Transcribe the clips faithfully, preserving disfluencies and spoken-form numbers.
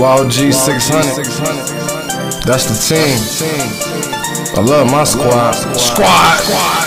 Y O G six hundred. That's the team. I love my squad. Squad.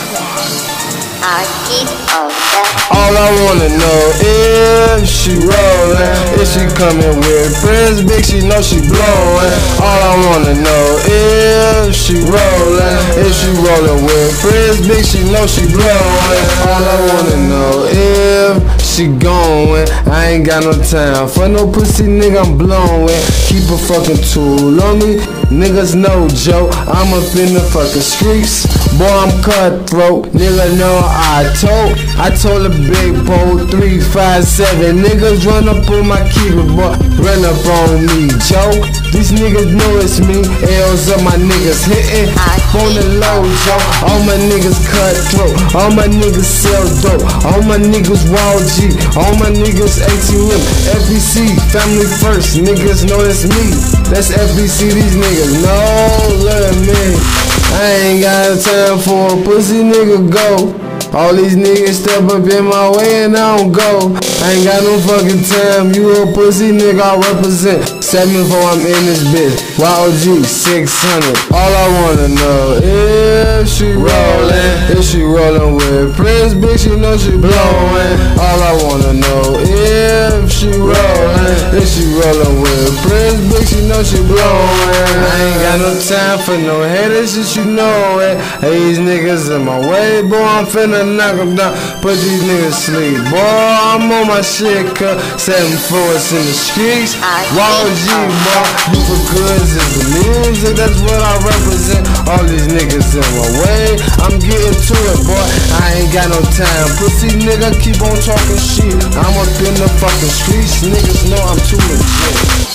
All I wanna know is she rollin', is she coming with friends big, she know she blowin'. All I wanna know is she rollin', is she rollin' with friends big, she know she blowin'. All I wanna know if she goin', I ain't got no time for no pussy nigga, I'm blowin'. Keep a fucking tool on me, niggas no joke, I'm up in the fucking streets. Boy, I'm cutthroat, nigga know I told I told a big pole three five seven. Niggas run up on my keyboard, boy, run up on me, Joe. These niggas know it's me, L's up my niggas hitting on the low, Joe. All my niggas cutthroat, all my niggas sell dope, all my niggas Y O G, all my niggas A T M, F B C, family first, niggas know it's me. That's F B C, these niggas know, look at me. I ain't got time for a pussy nigga go. All these niggas step up in my way and I don't go. I ain't got no fucking time, you a pussy nigga, I represent. seven four, I'm in this bitch, Y O G six hundred. All I wanna know is she rollin', is she rollin' with Prince, bitch, she know she blowin'. All I wanna know if she rollin', is she rollin' with Prince, bitch, she know she blowin'. I ain't got no time for no haters, just you know it. Hey, these niggas in my way, boy, I'm finna knock them down, put these niggas sleep. Boy, I'm on my shit, cuz seven fours in the streets. Y O G, boy, you for goods is the music, that's what I represent. All these niggas in my way, I'm getting to it, boy, I ain't got no time. Pussy nigga, keep on talking shit, I'm up in the fucking streets, niggas know I'm too legit.